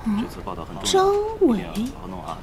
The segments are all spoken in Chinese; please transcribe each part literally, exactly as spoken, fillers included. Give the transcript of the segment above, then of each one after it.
这次报道很重要， 张伟， 好好弄啊。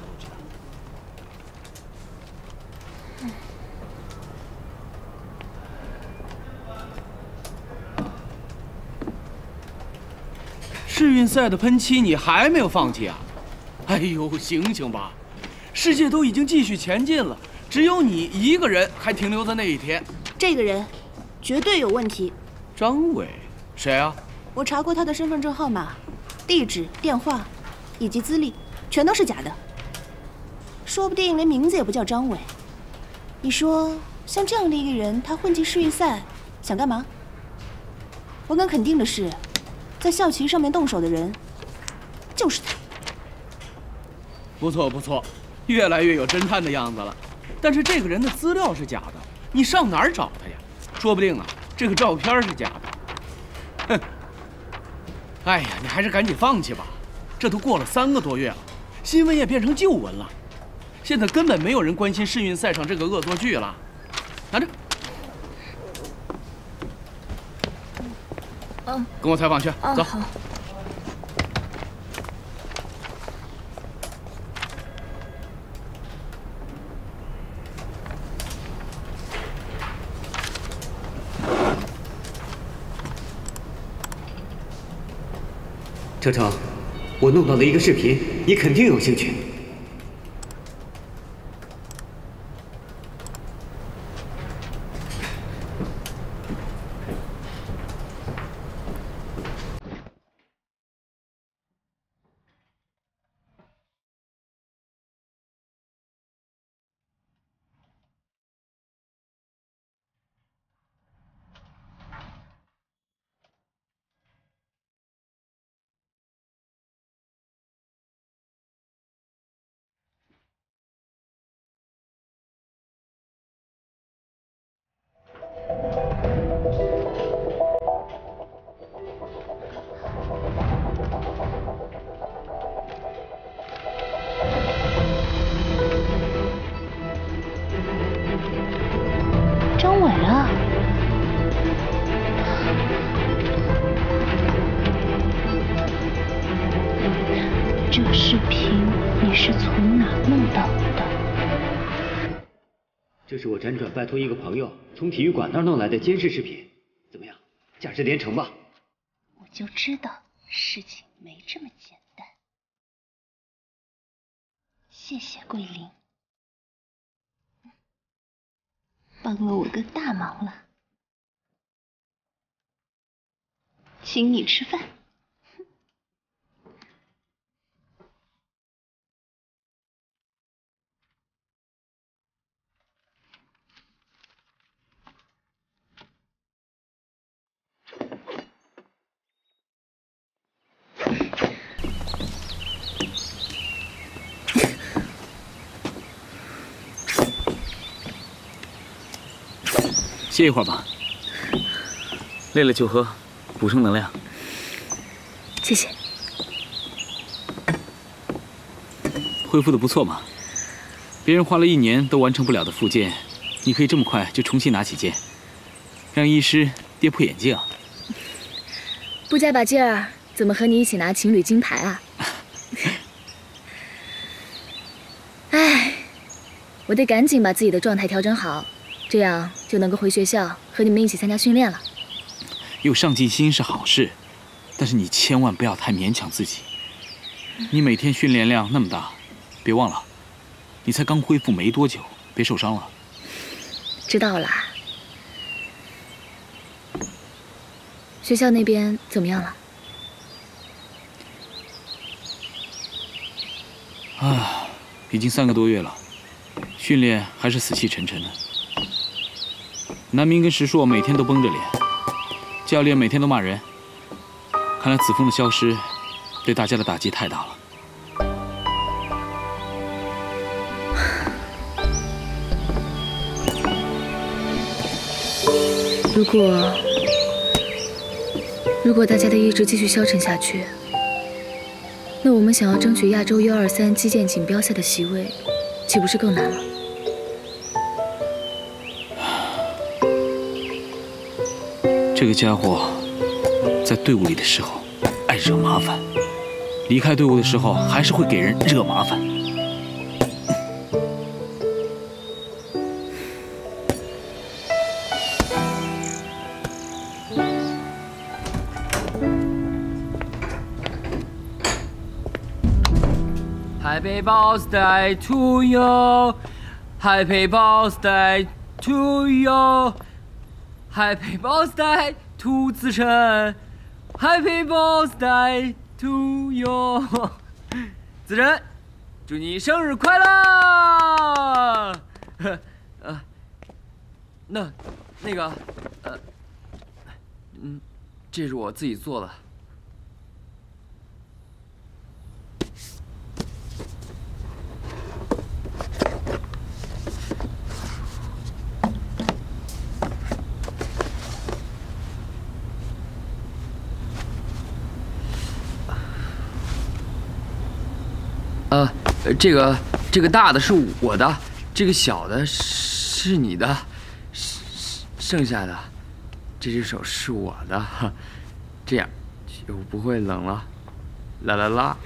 世运赛的喷漆你还没有放弃啊？哎呦，醒醒吧！世界都已经继续前进了，只有你一个人还停留在那一天。 这个人绝对有问题。 张伟，谁啊？ 我查过他的身份证号码、地址、电话以及资历，全都是假的。说不定连名字也不叫张伟。你说，像这样的一个人，他混进世运赛，想干嘛？我敢肯定的是，在校旗上面动手的人，就是他。 不错不错，越来越有侦探的样子了。但是这个人的资料是假的，你上哪儿找他呀？说不定啊，这个照片是假的。哼！哎呀，你还是赶紧放弃吧。这都过了三个多月了，新闻也变成旧闻了。现在根本没有人关心世运赛上这个恶作剧了。拿着。 嗯， 跟我采访去， 啊、 走。 好。 程程，我弄到了一个视频，你肯定有兴趣。 张伟啊！这视频你是从哪弄到的？ 这是我辗转拜托一个朋友从体育馆那儿弄来的监视视频，怎么样？价值连城吧？ 我就知道事情没这么简单。谢谢桂林，帮了我个大忙了，请你吃饭。 歇一会儿吧，累了就喝，补充能量。 谢谢。 恢复的不错嘛，别人花了一年都完成不了的复健，你可以这么快就重新拿起剑，让医师跌破眼镜。 不加把劲儿，怎么和你一起拿情侣金牌啊？哎，我得赶紧把自己的状态调整好。这样就能够回学校和你们一起参加训练了。 有上进心是好事，但是你千万不要太勉强自己。你每天训练量那么大，别忘了，你才刚恢复没多久，别受伤了。 知道啦。学校那边怎么样了？ 啊，已经三个多月了，训练还是死气沉沉的。南明跟石硕每天都绷着脸，教练每天都骂人。看来子枫的消失对大家的打击太大了。 如果如果大家的意志继续消沉下去，那我们想要争取亚洲 U 二三击剑锦标赛的席位，岂不是更难了？ 这个家伙在队伍里的时候爱惹麻烦， 离开队伍的时候还是会给人惹麻烦。 Happy birthday to you, Happy birthday to you, Happy birthday to 子晨 ，Happy birthday to you， 子晨，祝你生日快乐！呃，那，那个，呃，嗯，这是我自己做的。 呃，这个这个大的是我的，这个小的是你的，剩下的这只手是我的，这样就不会冷了。啦啦啦！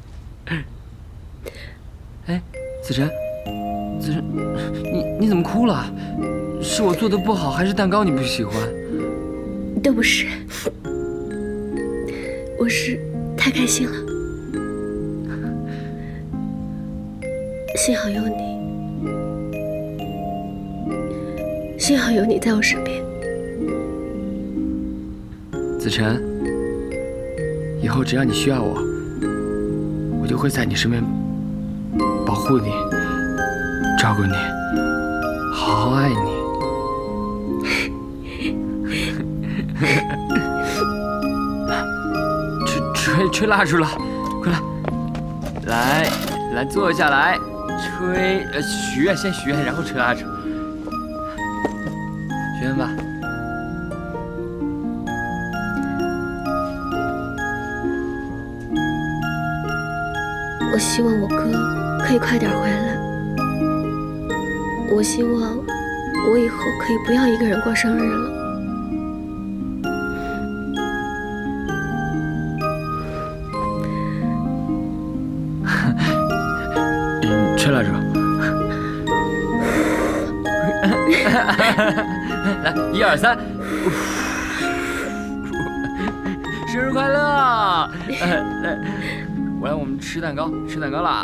哎，子晨，子晨，你你怎么哭了？是我做的不好，还是蛋糕你不喜欢？ 都不是，我是太开心了。 幸好有你，幸好有你在我身边。 子晨，以后只要你需要我，我就会在你身边保护你、照顾你，好好爱你。吹吹吹蜡烛了，快来，来来坐下来。 吹，呃，许愿，先许愿，然后吹蜡烛。许愿吧。 我希望我哥可以快点回来。我希望我以后可以不要一个人过生日了。 嗯，吹蜡烛。来，一二三，生日快乐！来，我来，我们吃蛋糕，吃蛋糕啦！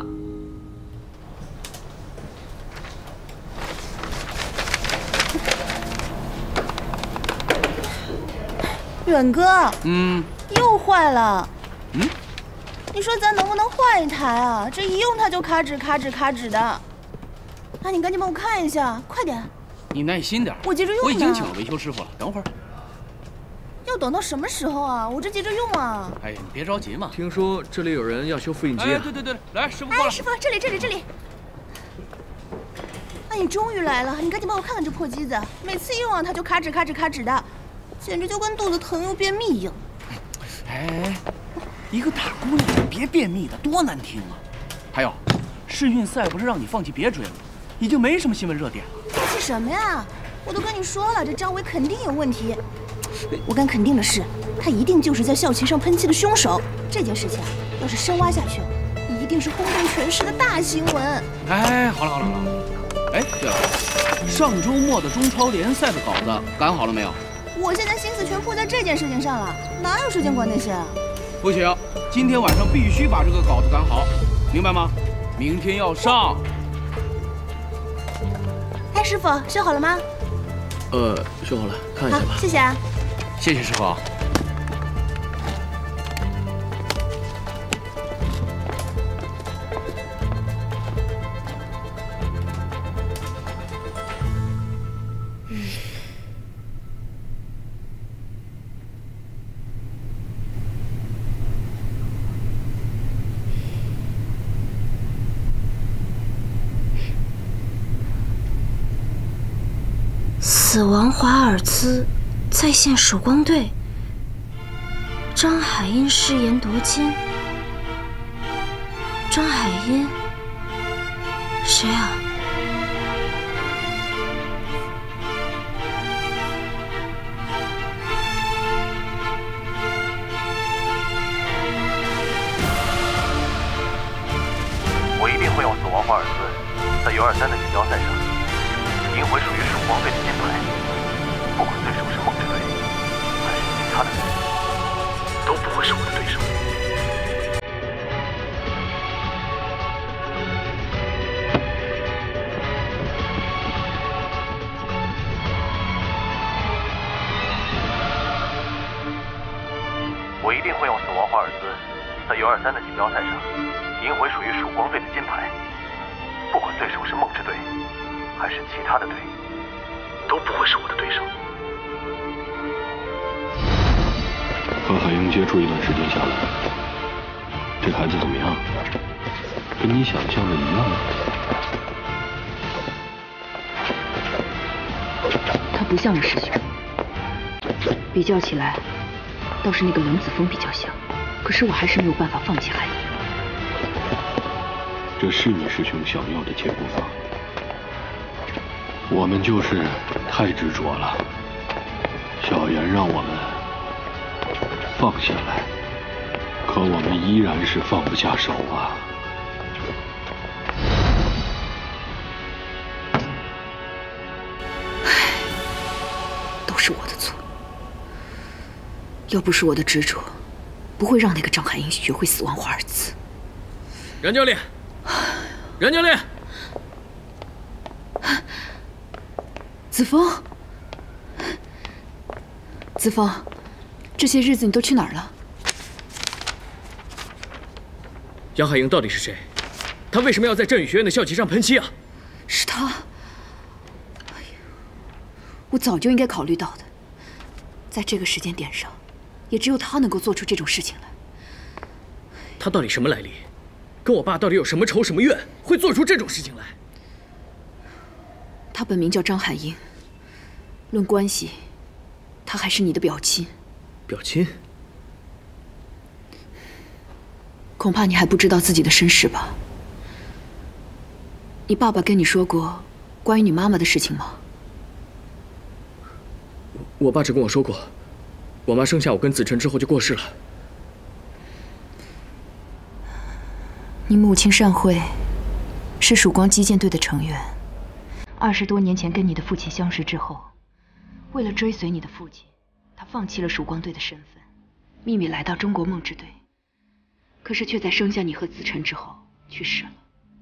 远哥， 嗯， 又坏了。 嗯， 你说咱能不能换一台啊？这一用它就卡纸卡纸卡纸的。那你赶紧帮我看一下，快点。 你耐心点， 我急着用呢。 我已经请了维修师傅了，等会儿。 要等到什么时候啊？我这急着用啊。 哎呀，你别着急嘛。 听说这里有人要修复印机哎， 啊？ 对对对，来，师傅过来。 哎，师傅，这里这里这里。哎，你终于来了，你赶紧帮我看看这破机子，每次一用啊它就卡纸卡纸卡纸的，简直就跟肚子疼又便秘一样。 哎，一个大姑娘别便秘的，多难听啊！还有，世运赛不是让你放弃别追了，已经没什么新闻热点了。 放弃什么呀？我都跟你说了，这张伟肯定有问题。我敢肯定的是，他一定就是在校旗上喷漆的凶手。这件事情要是深挖下去，一定是轰动全市的大新闻。 哎，好了好了好了。哎，对了，上周末的中超联赛的稿子赶好了没有？ 我现在心思全扑在这件事情上了，哪有时间管那些啊？ 不行，今天晚上必须把这个稿子赶好，明白吗？明天要上。 哎，师傅，修好了吗？ 呃，修好了，看一下吧。 好，谢谢啊。 谢谢师傅。 死亡华尔兹在线曙光队，张海英失言夺金。张海英，谁啊？ 华尔兹在 U 二三的锦标赛上赢回属于曙光队的金牌。不管对手是梦之队还是其他的队，都不会是我的对手。我一定会用死亡华尔兹在 U 二三的锦标赛上赢回属于曙光队的金牌。不管对手是梦之队还是其他的队，都不会是我的对手。 和海英接触一段时间下来，这孩子怎么样？跟你想象的一样吗？ 他不像我师兄，比较起来，倒是那个冷子峰比较像。可是我还是没有办法放弃海英。 这是你师兄想要的结果吗？我们就是太执着了。小妍让我们放下来，可我们依然是放不下手啊。 唉，都是我的错。要不是我的执着，不会让那个张海英学会死亡华尔兹。 杨教练。任教练， 子枫，子枫，这些日子你都去哪儿了？ 杨海英到底是谁？他为什么要在振宇学院的校旗上喷漆啊？ 是他。哎呀，我早就应该考虑到的，在这个时间点上，也只有他能够做出这种事情来。 他到底什么来历？跟我爸到底有什么仇什么怨，会做出这种事情来？ 他本名叫张海英，论关系，他还是你的表亲。 表亲？ 恐怕你还不知道自己的身世吧？你爸爸跟你说过关于你妈妈的事情吗？ 我爸只跟我说过，我妈生下我跟子辰之后就过世了。 你母亲善惠是曙光击剑队的成员。二十多年前跟你的父亲相识之后，为了追随你的父亲，他放弃了曙光队的身份，秘密来到中国梦之队。可是却在生下你和子辰之后去世了。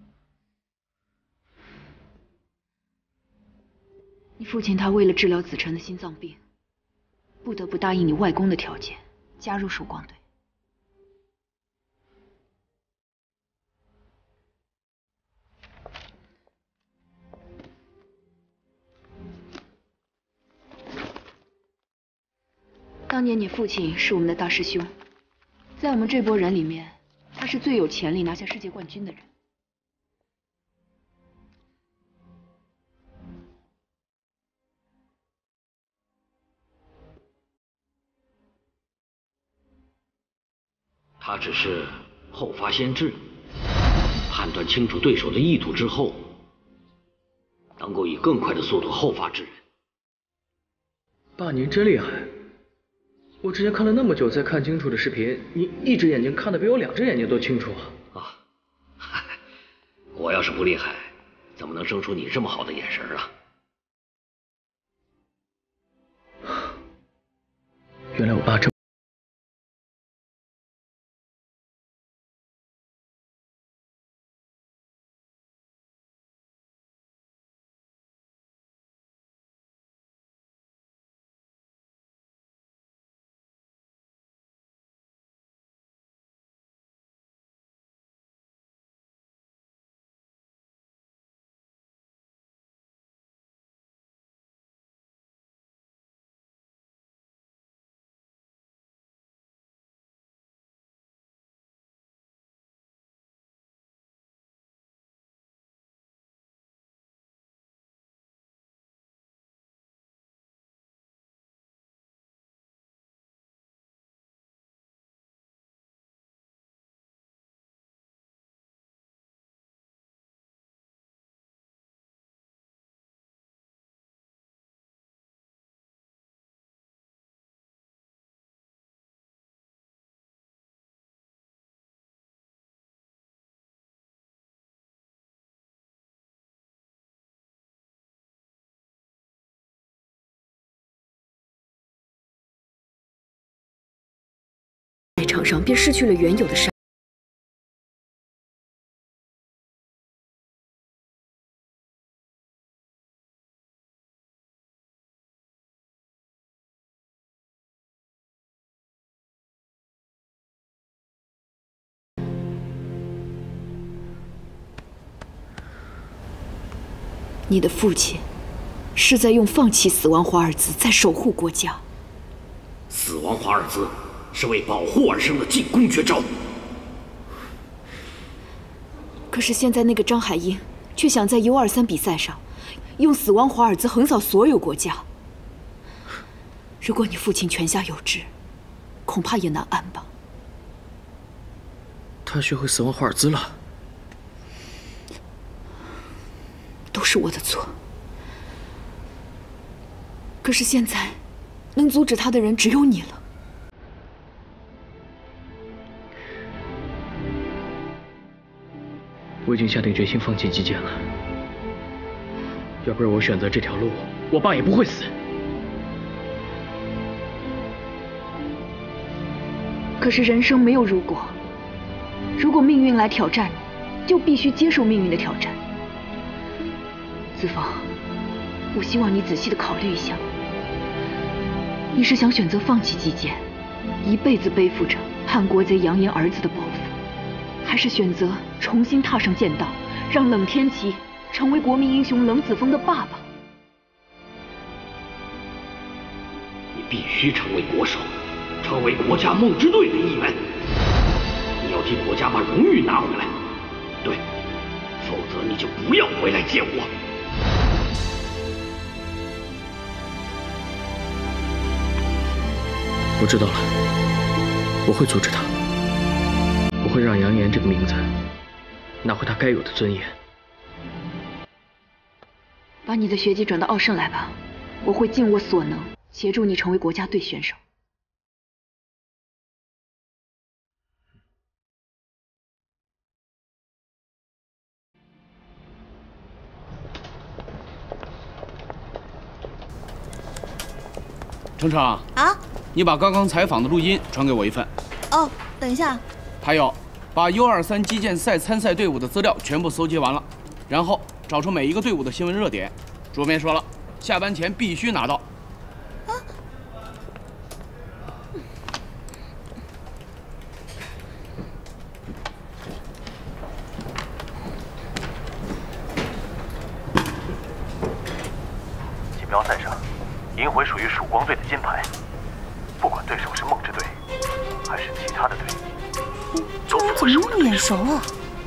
你父亲他为了治疗子辰的心脏病，不得不答应你外公的条件，加入曙光队。当年你父亲是我们的大师兄，在我们这波人里面，他是最有潜力拿下世界冠军的人。 他只是后发先至，判断清楚对手的意图之后，能够以更快的速度后发制人。 爸，您真厉害！我之前看了那么久才看清楚的视频，你一只眼睛看得比我两只眼睛都清楚啊！ 啊，嗨，我要是不厉害，怎么能生出你这么好的眼神啊？ 原来我爸这么场上便失去了原有的杀。 你的父亲是在用放弃死亡华尔兹在守护国家。 死亡华尔兹是为保护而生的进攻绝招。 可是现在那个张海英却想在 U 二三比赛上用死亡华尔兹横扫所有国家。如果你父亲泉下有知，恐怕也难安吧。 他学会死亡华尔兹了。 都是我的错。可是现在，能阻止他的人只有你了。 我已经下定决心放弃击剑了。要不是我选择这条路，我爸也不会死。 可是人生没有如果，如果命运来挑战你，就必须接受命运的挑战。 子枫，我希望你仔细的考虑一下，你是想选择放弃击剑，一辈子背负着叛国贼扬言儿子的包袱，还是选择重新踏上剑道，让冷天琪成为国民英雄冷子枫的爸爸？ 你必须成为国手，成为国家梦之队的一员。你要替国家把荣誉拿回来，对，否则你就不要回来见我。 我知道了，我会阻止他，我会让杨言这个名字拿回他该有的尊严。 把你的学籍转到奥盛来吧，我会尽我所能协助你成为国家队选手。 程程啊。 你把刚刚采访的录音传给我一份。 哦，等一下。 还有，把 U 二三击剑赛参赛队伍的资料全部搜集完了，然后找出每一个队伍的新闻热点。主编说了，下班前必须拿到。啊。 锦标赛上，赢回属于曙光队的金牌。 不管对手是梦之队，还是其他的队， 这人怎么那么眼熟啊？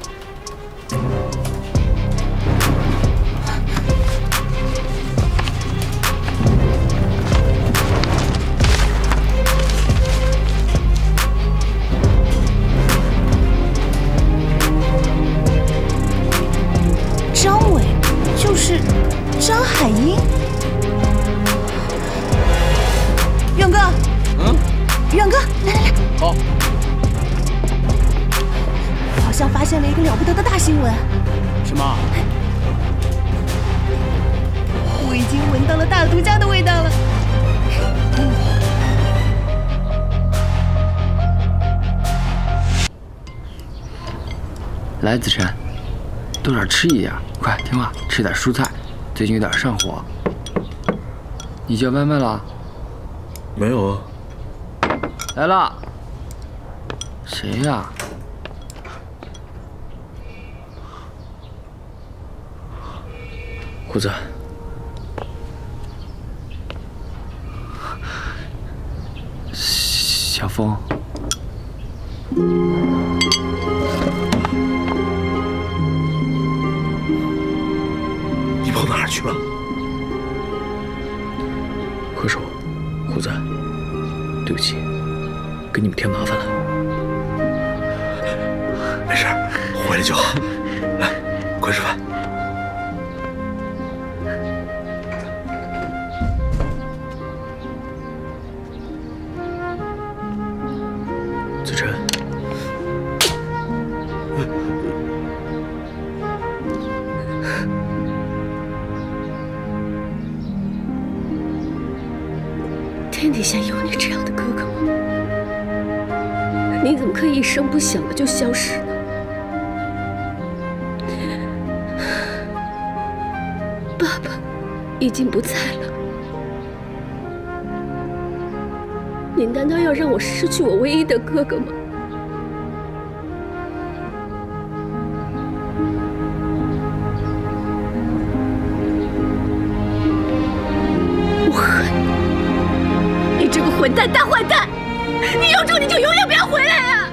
张伟，就是张海英。远哥。 嗯， 远哥，来来来， 好。 我好像发现了一个了不得的大新闻。 什么？ 我已经闻到了大独家的味道了。 来，子晨，多点吃一点，快听话，吃点蔬菜，最近有点上火。你叫外卖了？ 没有啊。 来了，谁呀？ 虎子， 小风， 你跑哪儿去了？ 何首，虎子，对不起。 给你们添麻烦了， 没事，回来就好。来，快吃饭。 子晨， 天底下有你这样的哥哥吗？ 你怎么可以一声不响的就消失呢？爸爸已经不在了，你难道要让我失去我唯一的哥哥吗？我恨你，你这个混蛋大坏蛋！你有种你就永远不要回来啊！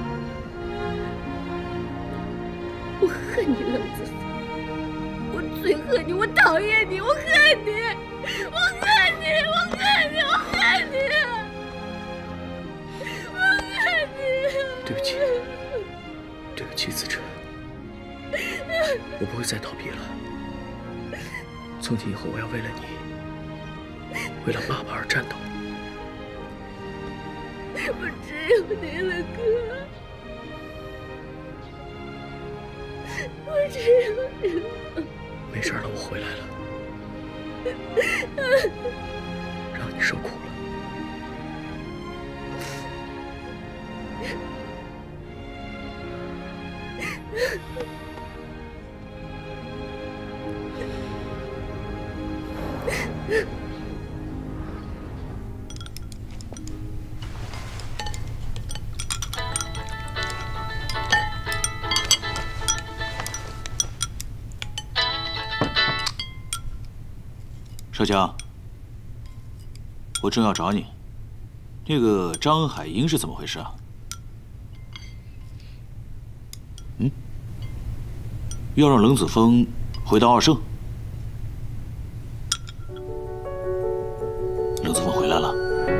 我恨你，冷子峰！我最恨你，我讨厌你，我恨你，我恨你，我恨你，我恨你，我恨你！ 对不起，对不起，子辰，我不会再逃避了。从今以后，我要为了你，为了爸爸而战斗。 我只有你了，哥。我只有你了。 没事了，我回来了，让你受苦了。 少江，我正要找你。那个张海英是怎么回事啊？嗯，要让冷子峰回到二圣？冷子峰回来了。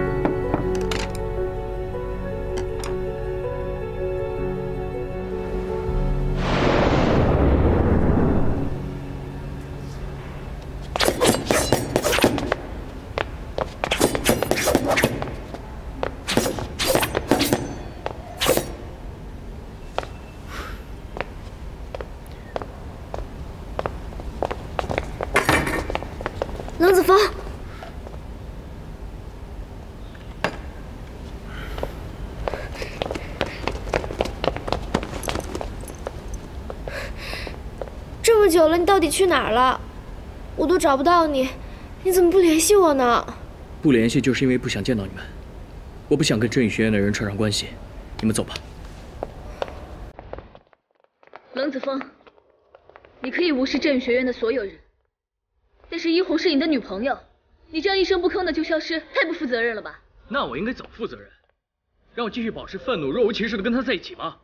冷子峰，这么久了，你到底去哪儿了？我都找不到你，你怎么不联系我呢？ 不联系就是因为不想见到你们，我不想跟真宇学院的人扯上关系。你们走吧。 冷子峰，你可以无视振宇学院的所有人。但是依红是你的女朋友，你这样一声不吭的就消失，太不负责任了吧？ 那我应该怎么负责任？让我继续保持愤怒，若无其事的跟他在一起吗？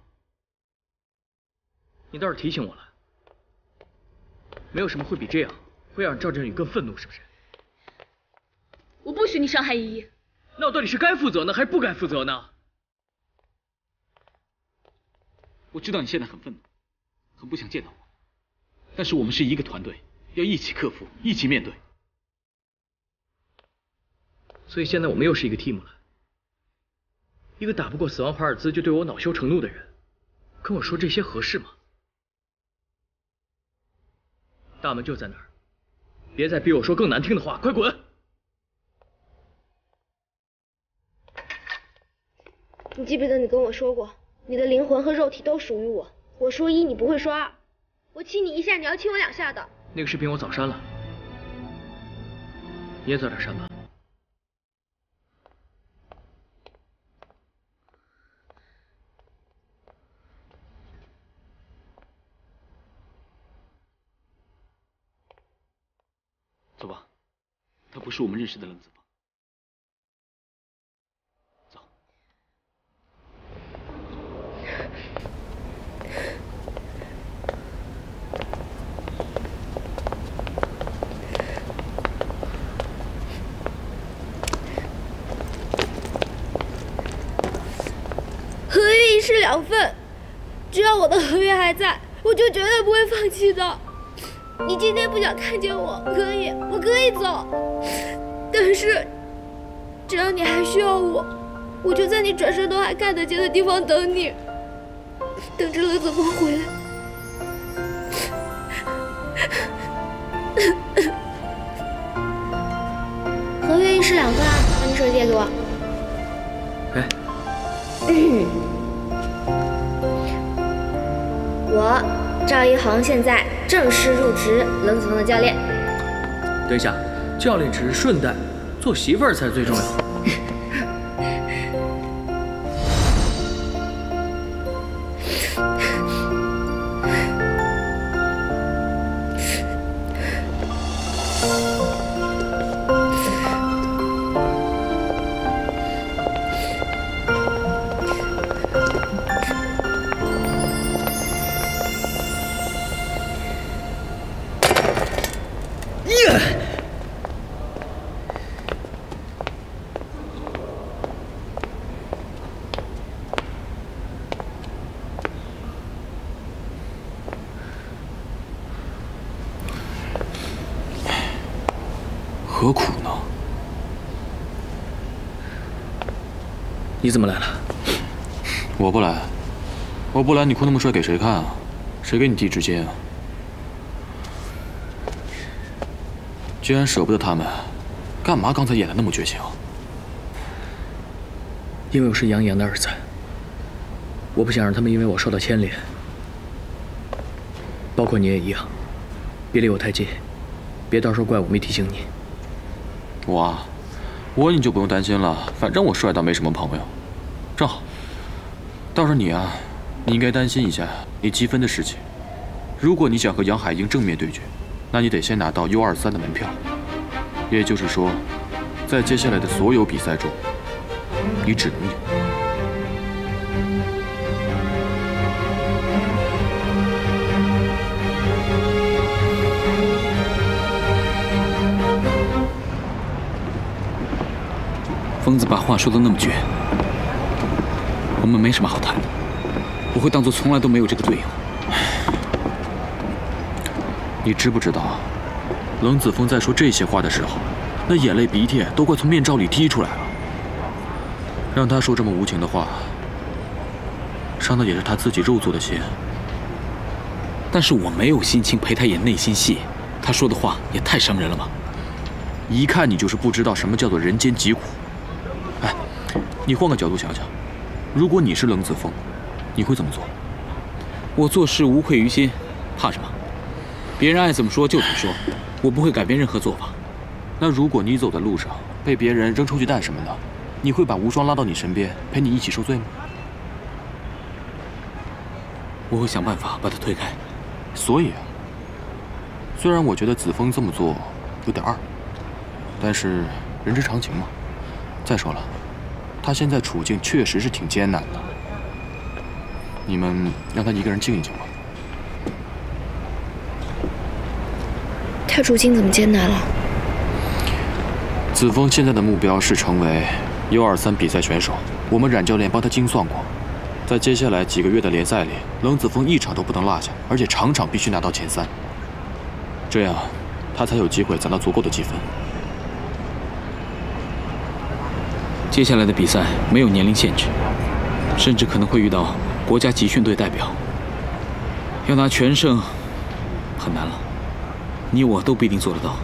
你倒是提醒我了，没有什么会比这样会让赵振宇更愤怒，是不是？ 我不许你伤害依依。 那我到底是该负责呢，还是不该负责呢？ 我知道你现在很愤怒，很不想见到我，但是我们是一个团队。要一起克服，一起面对。 所以现在我们又是一个 team 了。一个打不过死亡华尔兹就对我恼羞成怒的人，跟我说这些合适吗？大门就在那儿，别再逼我说更难听的话，快滚！ 你记不记得你跟我说过，你的灵魂和肉体都属于我。我说一，你不会说二。我亲你一下，你要亲我两下的。 那个视频我早删了，你也早点删吧。 走吧，他不是我们认识的冷子峰。走。 合约一式两份，只要我的合约还在，我就绝对不会放弃的。你今天不想看见我，可以，我可以走，但是只要你还需要我，我就在你转身都还看得见的地方等你，等着冷子峰回来。合约一式两份啊，把你手机借给我。 哎。 嗯我赵一恒现在正式入职冷子峰的教练。 等一下，教练只是顺带，做媳妇儿才是最重要。 何苦呢？ 你怎么来了？ 我不来，我不来，你哭那么帅给谁看啊？谁给你递纸巾啊？既然舍不得他们，干嘛刚才演的那么绝情？ 因为我是杨洋的儿子，我不想让他们因为我受到牵连，包括你也一样，别离我太近，别到时候怪我没提醒你。 我啊，我你就不用担心了，反正我帅到没什么朋友，正好。倒是你啊，你应该担心一下你积分的事情。如果你想和杨海英正面对决，那你得先拿到 U 二三的门票，也就是说，在接下来的所有比赛中，你只能赢。 疯子把话说得那么绝，我们没什么好谈的。我会当做从来都没有这个队友。你知不知道，冷子峰在说这些话的时候，那眼泪鼻涕都快从面罩里滴出来了。让他说这么无情的话，伤的也是他自己肉做的心。但是我没有心情陪他演内心戏，他说的话也太伤人了吧！一看你就是不知道什么叫做人间疾苦。哎，你换个角度想想，如果你是冷子峰，你会怎么做？我做事无愧于心，怕什么？别人爱怎么说就怎么说，我不会改变任何做法。那如果你走在路上被别人扔臭鸡蛋什么的，你会把无双拉到你身边陪你一起受罪吗？我会想办法把他推开。所以啊，虽然我觉得子枫这么做有点二，但是人之常情嘛。再说了，他现在处境确实是挺艰难的。你们让他一个人静一静吧。 他处境怎么艰难了？ 子枫现在的目标是成为 U 二三比赛选手，我们冉教练帮他精算过，在接下来几个月的联赛里，冷子枫一场都不能落下，而且场场必须拿到前三，这样他才有机会攒到足够的积分。接下来的比赛没有年龄限制，甚至可能会遇到国家集训队代表，要拿全胜很难了，你我都不一定做得到。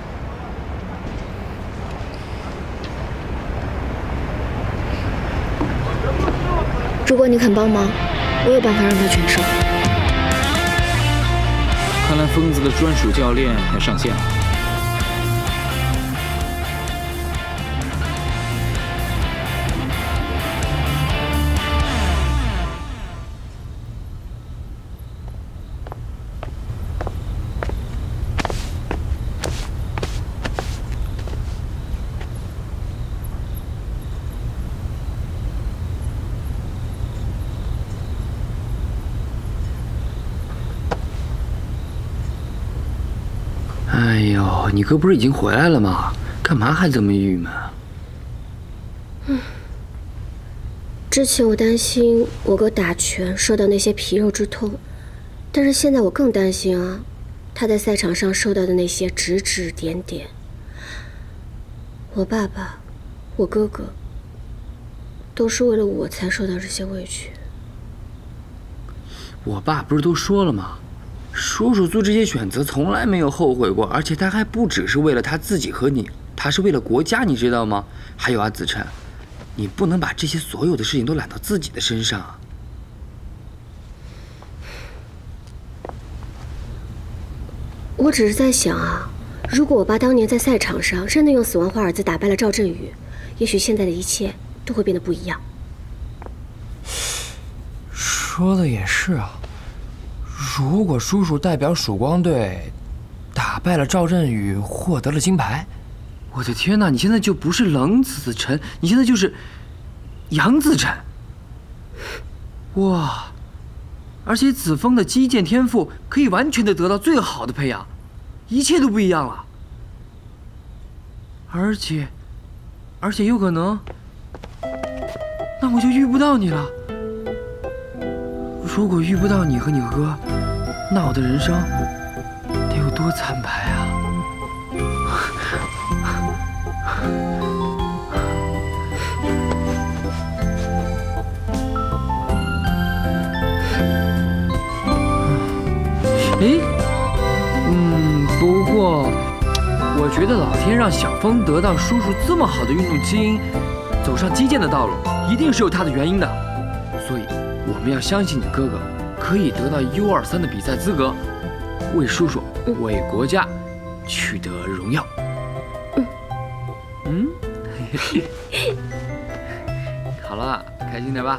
如果你肯帮忙，我有办法让他全胜。 看来疯子的专属教练要上线了。 哎呦，你哥不是已经回来了吗？干嘛还这么郁闷啊？ 嗯，之前我担心我哥打拳受到那些皮肉之痛，但是现在我更担心啊，他在赛场上受到的那些指指点点。我爸爸，我哥哥，都是为了我才受到这些委屈。 我爸不是都说了吗？叔叔做这些选择从来没有后悔过，而且他还不只是为了他自己和你，他是为了国家，你知道吗？还有啊，子琛，你不能把这些所有的事情都揽到自己的身上。 我只是在想啊，如果我爸当年在赛场上真的用死亡华尔兹打败了赵振宇，也许现在的一切都会变得不一样。 说的也是啊，如果叔叔代表曙光队打败了赵振宇，获得了金牌，我的天哪！你现在就不是冷子晨，你现在就是杨子晨。哇！而且子枫的击剑天赋可以完全的得到最好的培养，一切都不一样了。而且，而且有可能，那我就遇不到你了。如果遇不到你和你哥，那我的人生得有多惨白啊！哎，嗯，不过我觉得老天让小枫得到叔叔这么好的运动基因，走上击剑的道路，一定是有他的原因的。所以我们要相信你哥哥可以得到 U 二三的比赛资格，为叔叔、为国家取得荣耀。嗯，好了，开心点吧。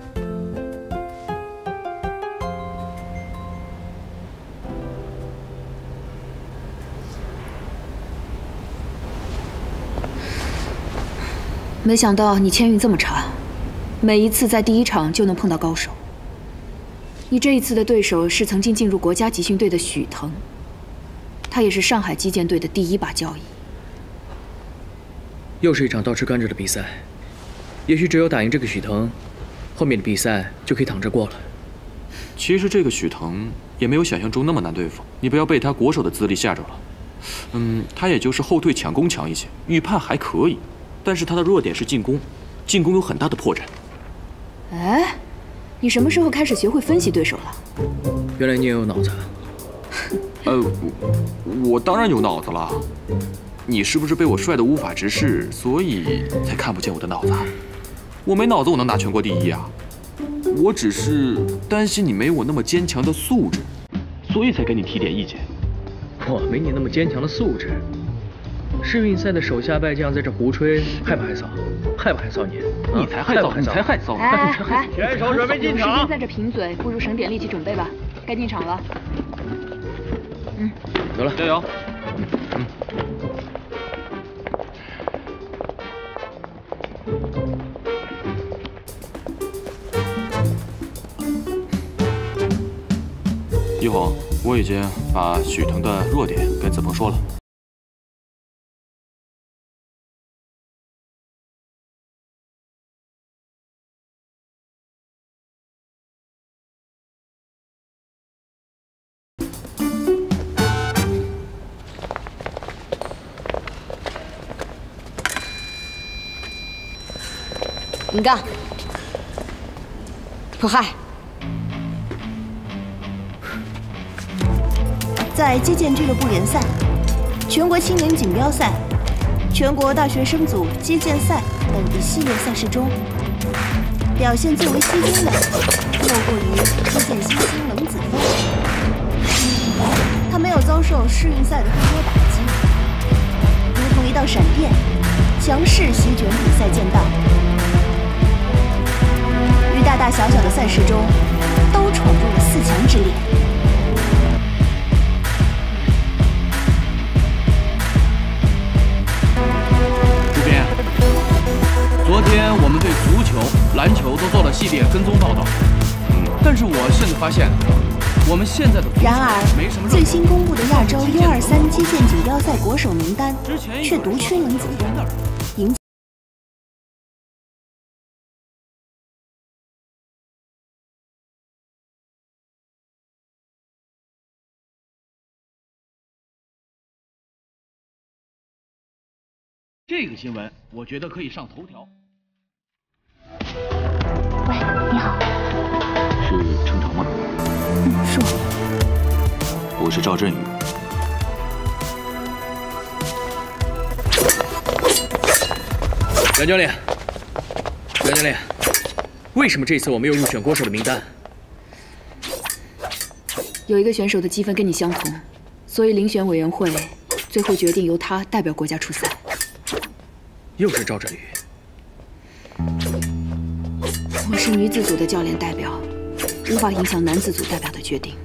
没想到你签运这么差，每一次在第一场就能碰到高手。你这一次的对手是曾经进入国家集训队的许腾，他也是上海击剑队的第一把交椅。 又是一场倒吃甘蔗的比赛，也许只有打赢这个许腾，后面的比赛就可以躺着过了。 其实这个许腾也没有想象中那么难对付，你不要被他国手的资历吓着了。嗯，他也就是后退抢攻强一些，预判还可以。但是他的弱点是进攻，进攻有很大的破绽。 哎，你什么时候开始学会分析对手了？ 原来你也有脑子。 呃，我, 我当然有脑子了。你是不是被我帅得无法直视，所以才看不见我的脑子？我没脑子，我能拿全国第一啊！我只是担心你没我那么坚强的素质，所以才给你提点意见。 我没你那么坚强的素质。世运赛的手下败将在这胡吹，害不害臊？害不害臊你？ 你才害臊，你才害臊！ 哎哎， 选手准备进场。 有时间在这贫嘴，不如省点力气准备吧。该进场了。嗯， 得了， 加油！ 嗯嗯。一红，我已经把许腾的弱点跟子枫说了。 银杠，迫害。在击剑俱乐部联赛、全国青年锦标赛、全国大学生组击剑赛等一系列赛事中，表现最为吸睛的，莫过于击剑新星冷子枫。他没有遭受世运赛的太多打击，如同一道闪电，强势席卷比赛剑道。于大大小小的赛事中，都闯入了四强之列。 主编，昨天我们对足球、篮球都做了系列跟踪报道，嗯，但是我现在发现，我们现在的然而，最新公布的亚洲 U 二三击剑锦标赛国手名单却独缺冷子枫，引。 这个新闻，我觉得可以上头条。 喂，你好。 是程程吗？ 嗯，是我。 我是赵振宇。 袁教练，袁教练，为什么这次我没有入选国手的名单？ 有一个选手的积分跟你相同， 所以遴选委员会最后决定由他代表国家出赛。 又是赵振宇。 我是女子组的教练代表，无法影响男子组代表的决定。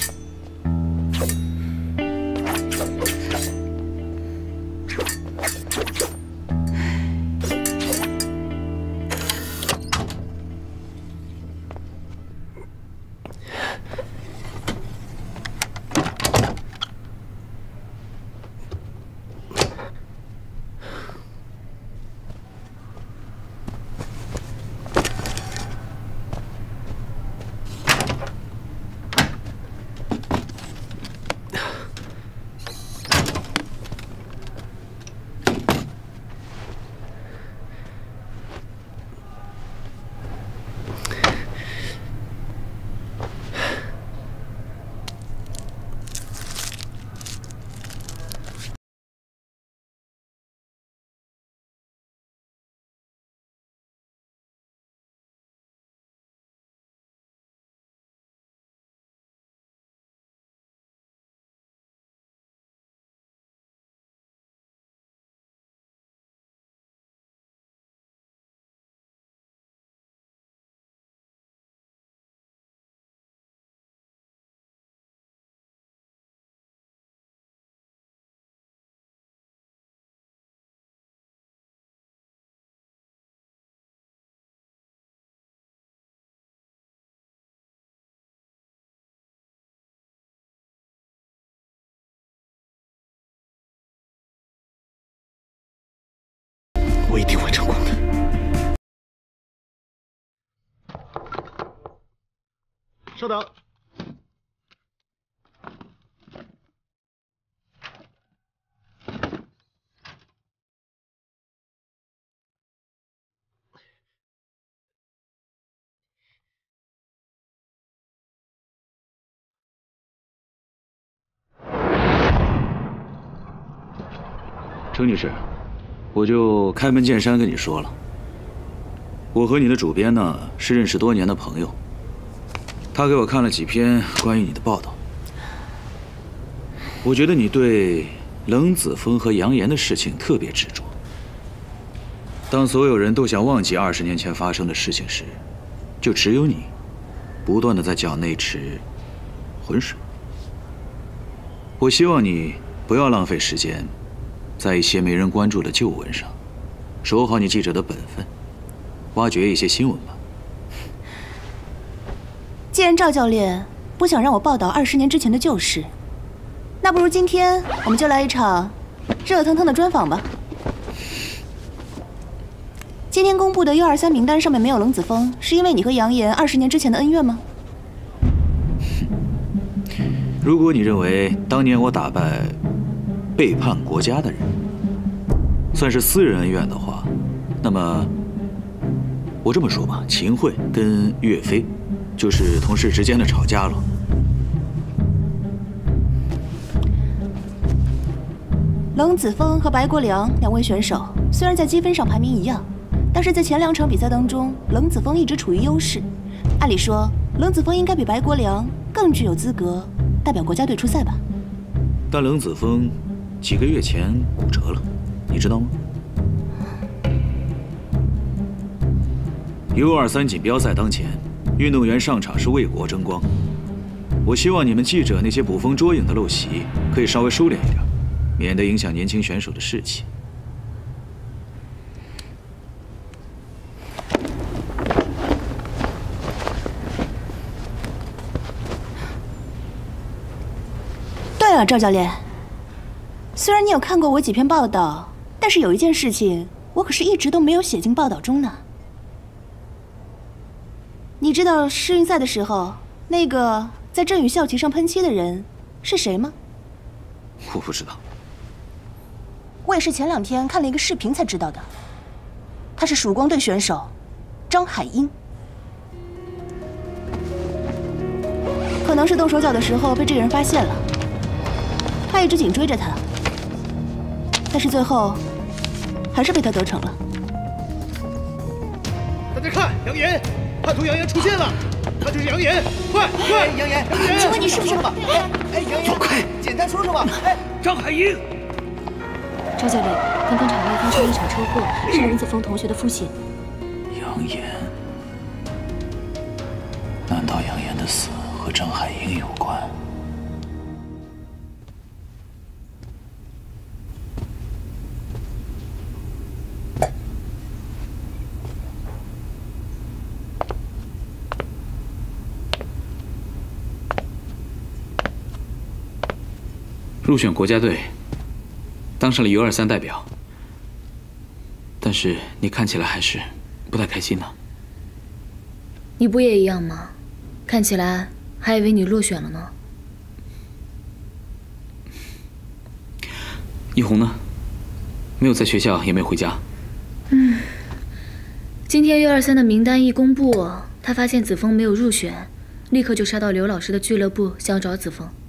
我一定会成功的。 稍等。 程女士。 我就开门见山跟你说了，我和你的主编呢是认识多年的朋友，他给我看了几篇关于你的报道，我觉得你对冷子峰和杨岩的事情特别执着。当所有人都想忘记二十年前发生的事情时，就只有你，不断的在搅那池浑水。我希望你不要浪费时间。 在一些没人关注的旧闻上，守好你记者的本分，挖掘一些新闻吧。 既然赵教练不想让我报道二十年之前的旧事，那不如今天我们就来一场热腾腾的专访吧。今天公布的 U 二三名单上面没有冷子峰，是因为你和杨岩二十年之前的恩怨吗？ 如果你认为当年我打败背叛国家的人算是私人恩怨的话，那么我这么说吧，秦桧跟岳飞就是同事之间的吵架了。 冷子峰和白国良两位选手虽然在积分上排名一样，但是在前两场比赛当中，冷子峰一直处于优势。按理说，冷子峰应该比白国良更具有资格代表国家队出赛吧？ 但冷子峰几个月前骨折了，你知道吗 ？U 二三锦标赛当前，运动员上场是为国争光。我希望你们记者那些捕风捉影的陋习可以稍微收敛一点，免得影响年轻选手的士气。 对了，赵教练。 虽然你有看过我几篇报道，但是有一件事情我可是一直都没有写进报道中呢。你知道世运赛的时候，那个在振宇校旗上喷漆的人是谁吗？ 我不知道。 我也是前两天看了一个视频才知道的。他是曙光队选手张海英，可能是动手脚的时候被这个人发现了，他一直紧追着他。 但是最后，还是被他得逞了。 大家看，杨岩叛徒杨岩出现了，他就是杨岩，快快！ 杨岩， 请问你是不是？ 哎哎，杨岩， 走开！ 简单说说吧。哎， 张海英。 赵教练，刚刚场外发生了一场车祸，是文子峰同学的父亲。 杨岩，难道杨岩的死和张海英有关？入选国家队，当上了 U 二三代表，但是你看起来还是不太开心呢。 你不也一样吗？看起来还以为你落选了呢。 一红呢？没有在学校，也没有回家。 嗯，今天 U 二三的名单一公布，他发现子枫没有入选，立刻就杀到刘老师的俱乐部，想要找子枫。